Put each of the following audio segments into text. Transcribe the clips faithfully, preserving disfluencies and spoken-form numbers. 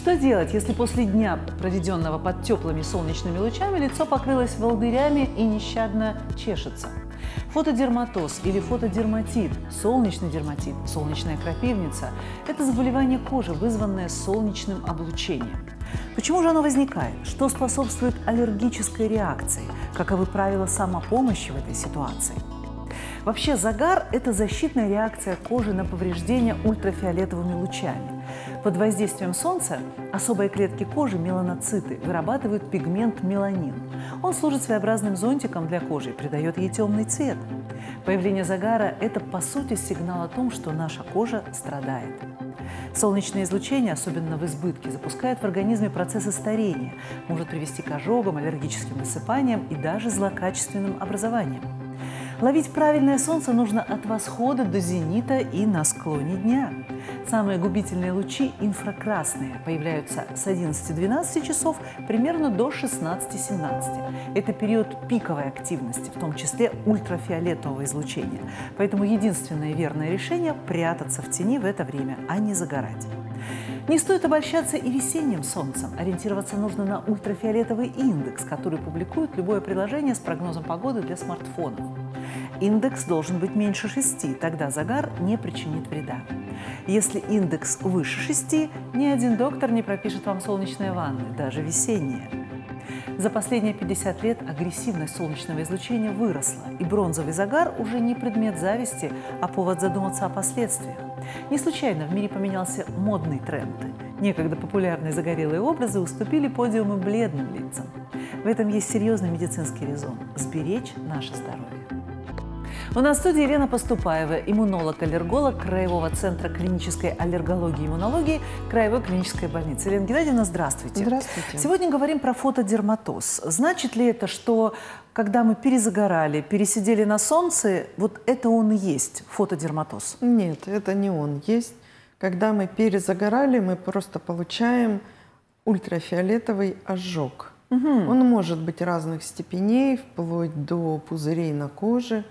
Что делать, если после дня, проведенного под теплыми солнечными лучами, лицо покрылось волдырями и нещадно чешется? Фотодерматоз или фотодерматит, солнечный дерматит, солнечная крапивница – это заболевание кожи, вызванное солнечным облучением. Почему же оно возникает? Что способствует аллергической реакции? Каковы правила самопомощи в этой ситуации? Вообще загар – это защитная реакция кожи на повреждения ультрафиолетовыми лучами. Под воздействием солнца особые клетки кожи, меланоциты, вырабатывают пигмент меланин. Он служит своеобразным зонтиком для кожи и придает ей темный цвет. Появление загара – это, по сути, сигнал о том, что наша кожа страдает. Солнечное излучение, особенно в избытке, запускает в организме процессы старения, может привести к ожогам, аллергическим высыпаниям и даже злокачественным образованиям. Ловить правильное солнце нужно от восхода до зенита и на склоне дня. Самые губительные лучи, инфракрасные, появляются с одиннадцати-двенадцати часов примерно до шестнадцати-семнадцати. Это период пиковой активности, в том числе ультрафиолетового излучения. Поэтому единственное верное решение – прятаться в тени в это время, а не загорать. Не стоит обольщаться и весенним солнцем. Ориентироваться нужно на ультрафиолетовый индекс, который публикует любое приложение с прогнозом погоды для смартфонов. Индекс должен быть меньше шести, тогда загар не причинит вреда. Если индекс выше шести, ни один доктор не пропишет вам солнечные ванны, даже весенние. За последние пятьдесят лет агрессивность солнечного излучения выросла, и бронзовый загар уже не предмет зависти, а повод задуматься о последствиях. Не случайно в мире поменялся модный тренд. Некогда популярные загорелые образы уступили подиуму бледным лицам. В этом есть серьезный медицинский резон – сберечь наше здоровье. У нас в студии Елена Поступаева, иммунолог-аллерголог Краевого центра клинической аллергологии и иммунологии Краевой клинической больницы. Елена Геннадьевна, здравствуйте. Здравствуйте. Сегодня говорим про фотодерматоз. Значит ли это, что когда мы перезагорали, пересидели на солнце, вот это он и есть фотодерматоз? Нет, это не он есть. Когда мы перезагорали, мы просто получаем ультрафиолетовый ожог. Угу. Он может быть разных степеней, вплоть до пузырей на коже.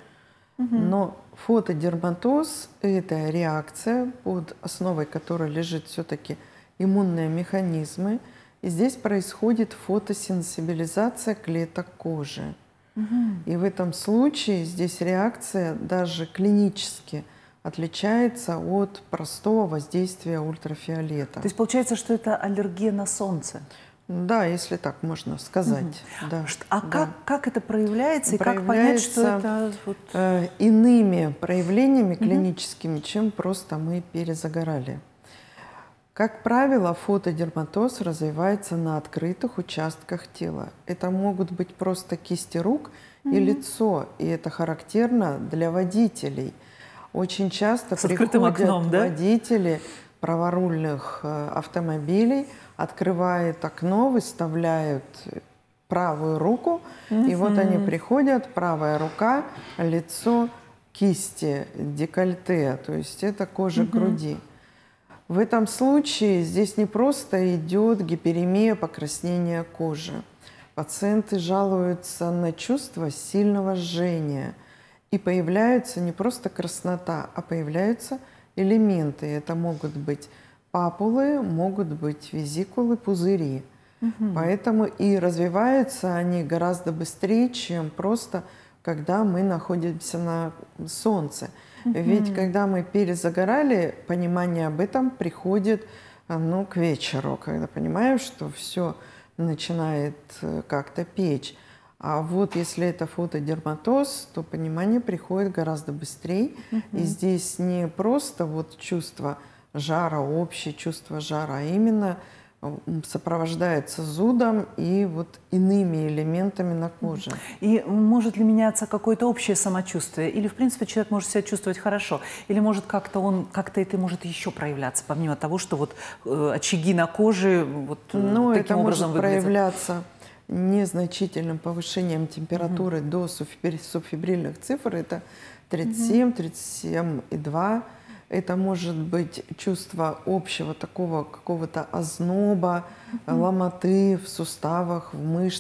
Но фотодерматоз – это реакция, под основой которой лежит все-таки иммунные механизмы. И здесь происходит фотосенсибилизация клеток кожи. Угу. И в этом случае здесь реакция даже клинически отличается от простого воздействия ультрафиолета. То есть получается, что это аллергия на солнце? Да, если так можно сказать. Угу. Да, а да. Как, как это проявляется, и проявляется, как понять, что это… Вот… Э, иными проявлениями клиническими, угу. чем просто мы перезагорали. Как правило, фотодерматоз развивается на открытых участках тела. Это могут быть просто кисти рук угу. и лицо, и это характерно для водителей. Очень часто С приходят окном, да? водители праворульных автомобилей, открывают окно, выставляют правую руку, mm-hmm. и вот они приходят, правая рука, лицо, кисти, декольте, то есть это кожа mm-hmm. груди. В этом случае здесь не просто идет гиперемия, покраснения кожи. Пациенты жалуются на чувство сильного жжения, и появляется не просто краснота, а появляются элементы. Это могут быть папулы, могут быть визикулы, пузыри. Угу. Поэтому и развиваются они гораздо быстрее, чем просто когда мы находимся на солнце. Угу. Ведь когда мы перезагорали, понимание об этом приходит ну, к вечеру, когда понимаем, что все начинает как-то печь. А вот если это фотодерматоз, то понимание приходит гораздо быстрее. Угу. И здесь не просто вот чувство жара, общее чувство жара, а именно сопровождается зудом и вот иными элементами на коже. И может ли меняться какое-то общее самочувствие? Или, в принципе, человек может себя чувствовать хорошо? Или может как-то он, как-то это может еще проявляться, помимо того, что вот э, очаги на коже вот ну, таким это образом может выглядят? проявляться незначительным повышением температуры mm-hmm. до субфебрильных цифр. Это тридцать семь, тридцать семь и два. Это может быть чувство общего такого какого-то озноба, mm-hmm. ломоты в суставах, в мышцах.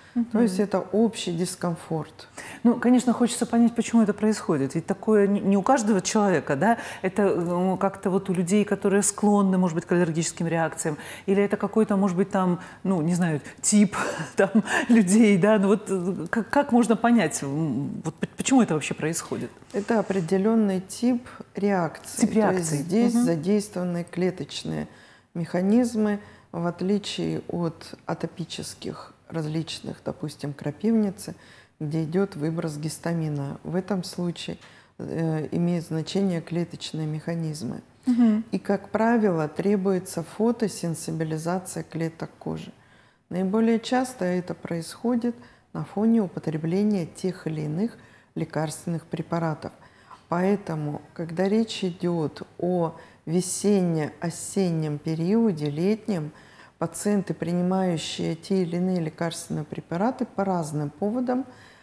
Угу. То есть это общий дискомфорт. Ну, конечно, хочется понять, почему это происходит. Ведь такое не у каждого человека, да? Это ну, как-то вот у людей, которые склонны, может быть, к аллергическим реакциям. Или это какой-то, может быть, там, ну, не знаю, тип там, людей, да? Ну вот как, как можно понять, вот почему это вообще происходит? Это определенный тип реакции. Тип реакции. То есть здесь угу. задействованы клеточные механизмы, в отличие от атопических различных, допустим, крапивницы, где идет выброс гистамина. В этом случае э, имеют значение клеточные механизмы. Угу. И, как правило, требуется фотосенсибилизация клеток кожи. Наиболее часто это происходит на фоне употребления тех или иных лекарственных препаратов. Поэтому, когда речь идет о весенне-осеннем периоде, летнем, пациенты, принимающие те или иные лекарственные препараты по разным поводам,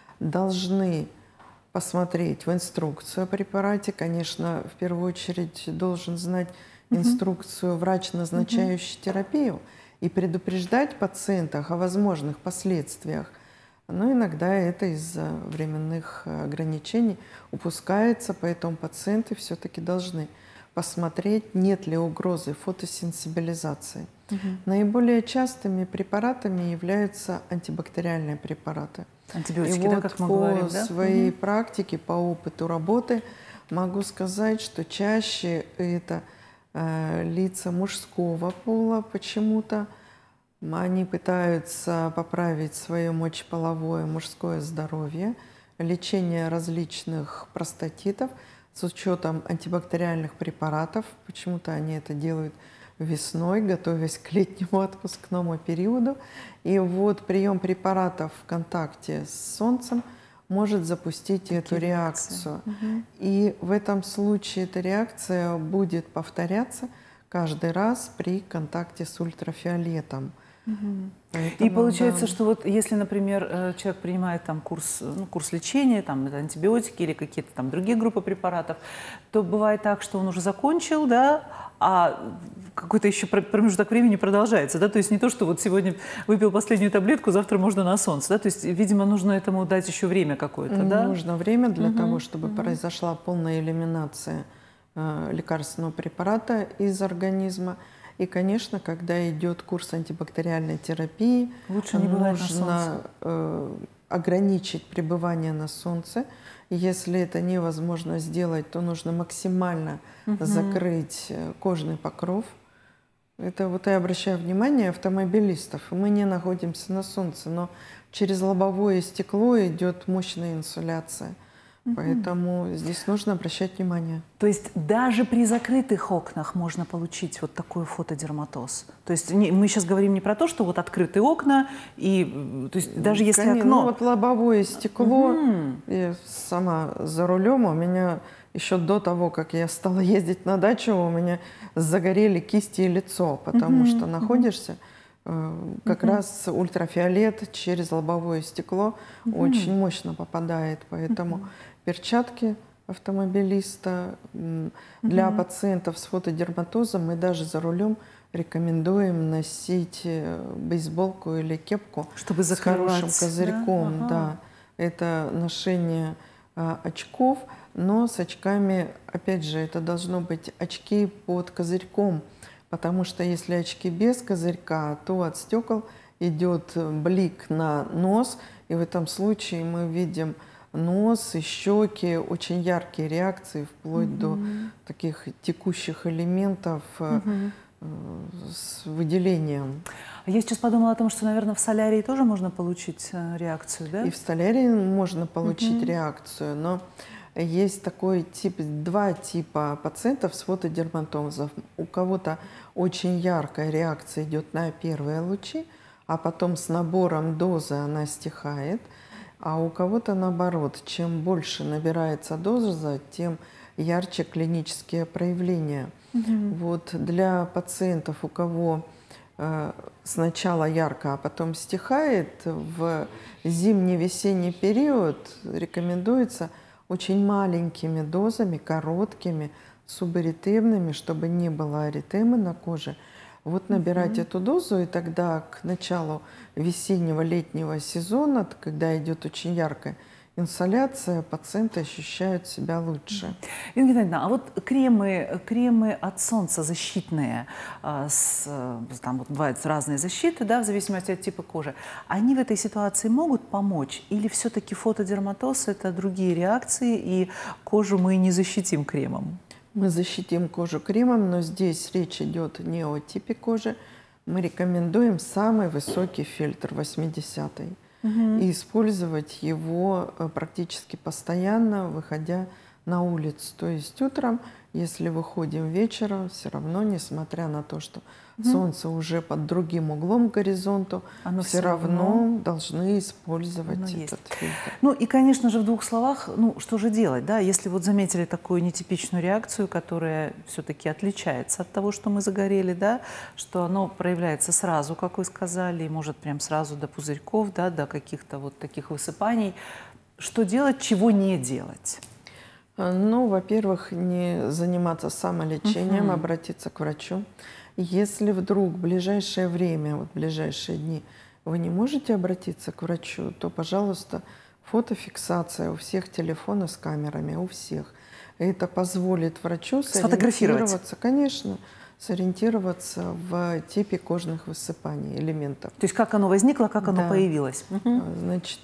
должны посмотреть в инструкцию о препарате. Конечно, в первую очередь должен знать инструкцию врач, назначающий терапию, и предупреждать пациентах о возможных последствиях. Но иногда это из-за временных ограничений упускается, поэтому пациенты все-таки должны посмотреть, нет ли угрозы фотосенсибилизации. Угу. Наиболее частыми препаратами являются антибактериальные препараты. Антибиотики, и да, вот как мы по говорим, да? своей угу. практике, по опыту работы могу сказать, что чаще это э, лица мужского пола почему-то. Они пытаются поправить свое мочеполовое мужское здоровье, лечение различных простатитов с учетом антибактериальных препаратов. Почему-то они это делают весной, готовясь к летнему отпускному периоду. И вот прием препаратов в контакте с солнцем может запустить Такие эту реакцию. Угу. И в этом случае эта реакция будет повторяться каждый раз при контакте с ультрафиолетом. Угу. Поэтому, и получается, да. что вот если, например, человек принимает там курс, ну, курс лечения, там это антибиотики или какие-то там другие группы препаратов, то бывает так, что он уже закончил, да, а какой-то еще промежуток времени продолжается, да, то есть не то, что вот сегодня выпил последнюю таблетку, завтра можно на солнце, да, то есть, видимо, нужно этому дать еще время какое-то, да? Нужно время для угу. того, чтобы угу. произошла полная элиминация э, лекарственного препарата из организма. И, конечно, когда идет курс антибактериальной терапии, лучше не бывать на нужно э, ограничить пребывание на солнце. Если это невозможно сделать, то нужно максимально угу. закрыть кожный покров. Это вот я обращаю внимание автомобилистов. Мы не находимся на солнце, но через лобовое стекло идет мощная инсоляция. Поэтому здесь нужно обращать внимание. То есть даже при закрытых окнах можно получить вот такой фотодерматоз? То есть не, мы сейчас говорим не про то, что вот открытые окна, и то есть даже если Конечно, окно… Ну вот лобовое стекло, угу. я сама за рулем, у меня еще до того, как я стала ездить на дачу, у меня загорели кисти и лицо, потому угу. что находишься… Как угу. раз ультрафиолет через лобовое стекло угу. очень мощно попадает, поэтому угу. перчатки автомобилиста угу. для пациентов с фотодерматозом мы даже за рулем рекомендуем носить бейсболку или кепку чтобы с хорошим козырьком. Да? Ага. Да. Это ношение а, очков, но с очками, опять же, это должно быть очки под козырьком. Потому что если очки без козырька, то от стекол идет блик на нос, и в этом случае мы видим нос и щеки, очень яркие реакции, вплоть mm-hmm. до таких текущих элементов mm-hmm. с выделением. Я сейчас подумала о том, что, наверное, в солярии тоже можно получить реакцию, да? И в солярии можно получить mm-hmm. реакцию, но есть такой тип, два типа пациентов с фотодерматозом. У кого-то очень яркая реакция идет на первые лучи, а потом с набором дозы она стихает. А у кого-то наоборот, чем больше набирается доза, тем ярче клинические проявления. Угу. Вот для пациентов, у кого э, сначала ярко, а потом стихает, в зимний-весенний период рекомендуется очень маленькими дозами, короткими, субаритемными, чтобы не было аритемы на коже, Вот набирать эту дозу, и тогда к началу весеннего, летнего сезона, когда идет очень яркая инсоляция, пациенты ощущают себя лучше. Ирина Геннадьевна, а вот кремы, кремы от солнца защитные, с, там вот бывают разные защиты, да, в зависимости от типа кожи, они в этой ситуации могут помочь? Или все-таки фотодерматоз – это другие реакции, и кожу мы не защитим кремом? Мы защитим кожу кремом, но здесь речь идет не о типе кожи. Мы рекомендуем самый высокий фильтр восьмидесятый. Угу. И использовать его практически постоянно, выходя на улицу. То есть утром, если выходим вечером, все равно, несмотря на то, что угу. солнце уже под другим углом к горизонту, Оно все, все равно, равно должны использовать Оно этот есть. фильтр. Ну и, конечно же, в двух словах, ну что же делать, да, если вот заметили такую нетипичную реакцию, которая все-таки отличается от того, что мы загорели, да, что оно проявляется сразу, как вы сказали, и может прям сразу до пузырьков, да, до каких-то вот таких высыпаний. Что делать, чего не делать? Ну, во-первых, не заниматься самолечением, uh-huh. обратиться к врачу. Если вдруг в ближайшее время, вот в ближайшие дни, вы не можете обратиться к врачу, то, пожалуйста, фотофиксация у всех телефонов с камерами, у всех. Это позволит врачу сориентироваться, конечно, сориентироваться в типе кожных высыпаний, элементов. То есть как оно возникло, как оно да. появилось. Угу. Значит,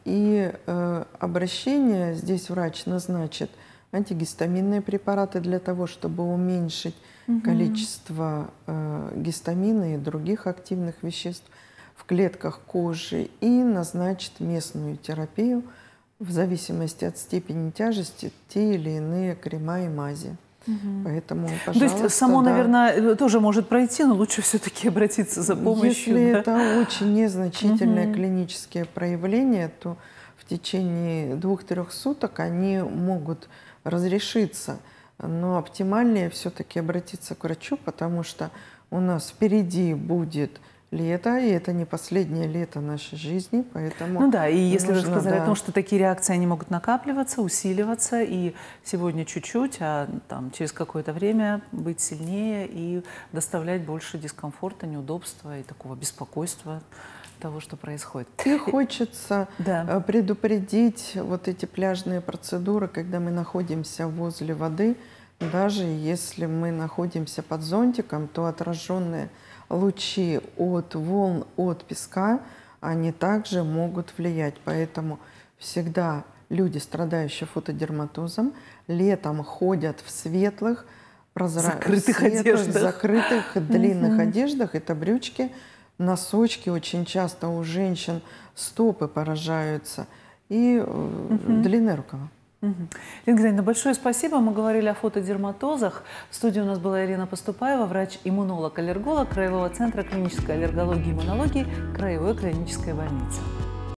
и э, обращение здесь врач назначит антигистаминные препараты для того, чтобы уменьшить угу. количество э, гистамина и других активных веществ в клетках кожи, и назначит местную терапию в зависимости от степени тяжести, те или иные крема и мази. Угу. Поэтому, пожалуйста, то есть само, да. наверное, тоже может пройти, но лучше все-таки обратиться за помощью. Если да? это очень незначительные угу. клинические проявления, то в течение двух-трех суток они могут разрешиться. Но оптимальнее все-таки обратиться к врачу, потому что у нас впереди будет лето, и это не последнее лето нашей жизни, поэтому... Ну да, и если нужно, вы сказали да. о том, что такие реакции, они могут накапливаться, усиливаться, и сегодня чуть-чуть, а там через какое-то время быть сильнее и доставлять больше дискомфорта, неудобства и такого беспокойства того, что происходит. И хочется да. предупредить вот эти пляжные процедуры, когда мы находимся возле воды, даже если мы находимся под зонтиком, то отраженные лучи от волн, от песка, они также могут влиять. Поэтому всегда люди, страдающие фотодерматозом, летом ходят в светлых, прозрачных, закрытых светлых, одеждах. закрытых длинных mm-hmm. одеждах. Это брючки, носочки. Очень часто у женщин стопы поражаются. И mm-hmm. длинные рукава. Угу. Ирина Геннадьевна, большое спасибо. Мы говорили о фотодерматозах. В студии у нас была Ирина Поступаева, врач-иммунолог-аллерголог Краевого центра клинической аллергологии и иммунологии Краевой клинической больницы.